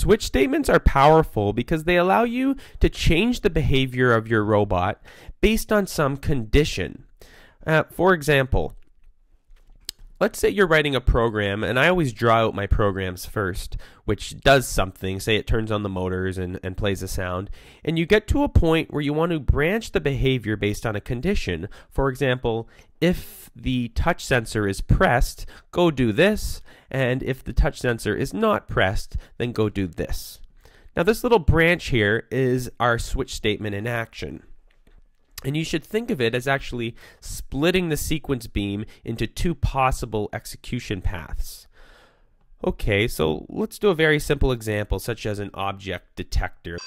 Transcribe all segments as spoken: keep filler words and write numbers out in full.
Switch statements are powerful because they allow you to change the behavior of your robot based on some condition. Uh, for example, let's say you're writing a program, and I always draw out my programs first, which does something. Say it turns on the motors and, and plays a sound. And you get to a point where you want to branch the behavior based on a condition. For example, if the touch sensor is pressed, go do this. And if the touch sensor is not pressed, then go do this. Now this little branch here is our switch statement in action. And you should think of it as actually splitting the sequence beam into two possible execution paths. Okay, so let's do a very simple example, such as an object detector.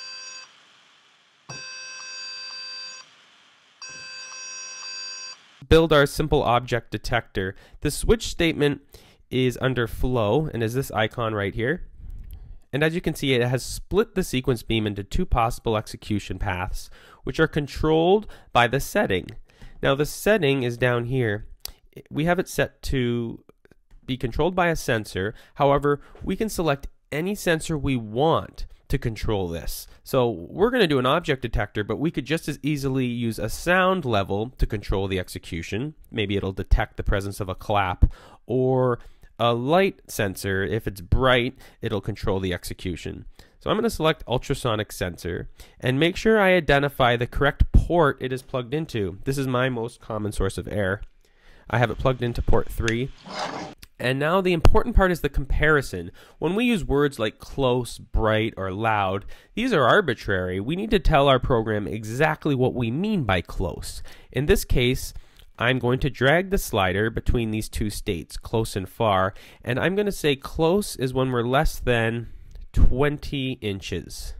Build our simple object detector. The switch statement is under flow and is this icon right here. And as you can see, it has split the sequence beam into two possible execution paths, which are controlled by the setting. Now the setting is down here. We have it set to be controlled by a sensor. However, we can select any sensor we want to control this. So we're going to do an object detector, but we could just as easily use a sound level to control the execution. Maybe it'll detect the presence of a clap, or a light sensor. If it's bright, it'll control the execution. So I'm going to select ultrasonic sensor and make sure I identify the correct port it is plugged into. This is my most common source of error. I have it plugged into port three. And now the important part is the comparison. When we use words like close, bright, or loud, these are arbitrary. We need to tell our program exactly what we mean by close. In this case, I'm going to drag the slider between these two states, close and far, and I'm going to say close is when we're less than twenty inches.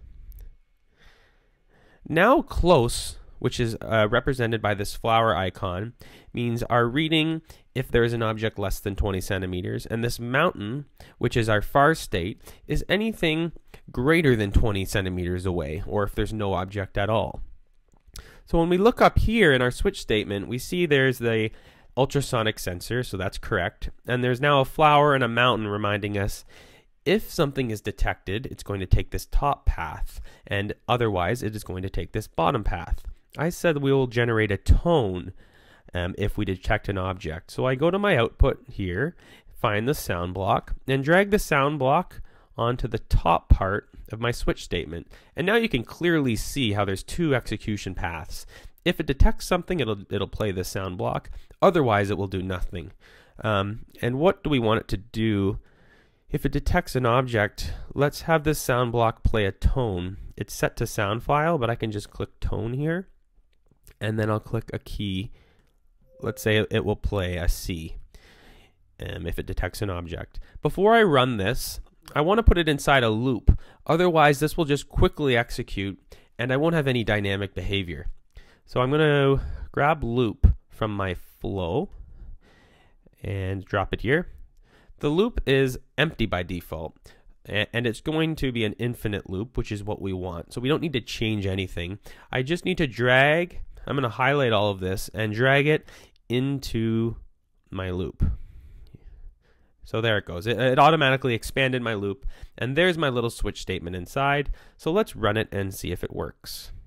Now close, which is uh, represented by this flower icon, means our reading if there is an object less than twenty centimeters, and this mountain, which is our far state, is anything greater than twenty centimeters away, or if there's no object at all. So when we look up here in our switch statement, we see there's the ultrasonic sensor, so that's correct. And there's now a flower and a mountain reminding us if something is detected, it's going to take this top path, and otherwise it is going to take this bottom path. I said we will generate a tone um, if we detect an object. So I go to my output here, find the sound block, and drag the sound block onto the top part of my switch statement. And now you can clearly see how there's two execution paths. If it detects something, it'll, it'll play the sound block. Otherwise, it will do nothing. Um, and what do we want it to do? If it detects an object, let's have this sound block play a tone. It's set to sound file, but I can just click tone here, and then I'll click a key. Let's say it will play a C um, if it detects an object. Before I run this, I want to put it inside a loop. Otherwise, this will just quickly execute, and I won't have any dynamic behavior. So I'm going to grab loop from my flow and drop it here. The loop is empty by default, and it's going to be an infinite loop, which is what we want. So we don't need to change anything. I just need to drag, I'm going to highlight all of this and drag it into my loop. So there it goes. It, it automatically expanded my loop, and there's my little switch statement inside. So let's run it and see if it works.